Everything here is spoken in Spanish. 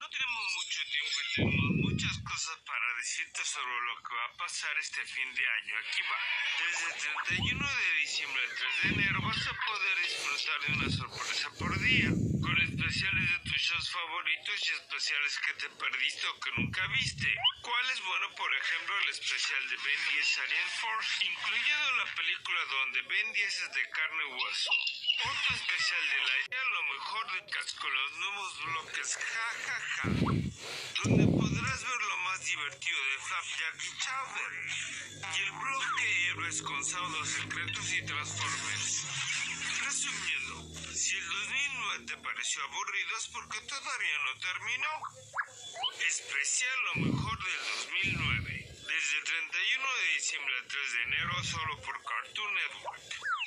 No tenemos mucho tiempo y tenemos muchas cosas para decirte sobre lo que va a pasar este fin de año. Aquí va. Desde el 31 de diciembre al 3 de enero vas a poder disfrutar de una sorpresa por día, con especiales de tus shows favoritos y especiales que te perdiste o que nunca viste. ¿Cuál es bueno? Por ejemplo, el especial de Ben 10 Alien Force, incluyendo la película donde Ben 10 es de carne y hueso. Otro especial de la idea, lo mejor de Cats con los nuevos bloques jajaja, donde podrás ver lo más divertido de Flapjack y Chowder, y el bloque héroes con saudos secretos y Transformers. Resumiendo, si el 2009 te pareció aburrido es porque todavía no terminó. Especial lo mejor del 2009, desde el 31 de diciembre al 3 de enero solo por Cartoon Network.